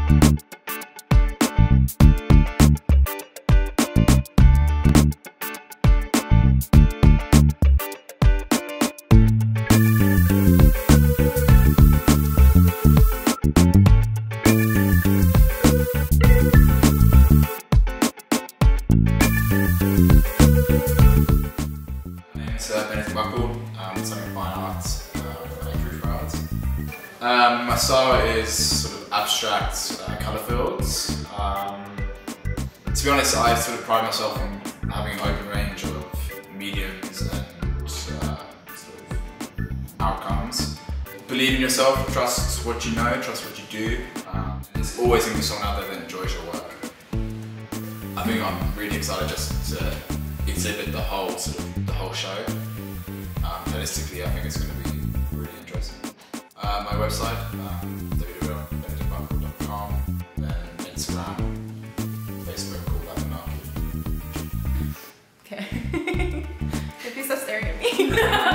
Benedict, studying fine arts at Prowse. My style is sort of abstract colour fields. To be honest, I sort of pride myself on having an open range of mediums and sort of outcomes. Believe in yourself, trust what you know, trust what you do. There's always going to be someone out there that enjoys your work. I think I'm really excited just to exhibit the whole show. Holistically, I think it's going to be really interesting. My website, www.benedictbuckle.com, and Instagram, Facebook, all that malarkey. Okay. If you stop staring at me.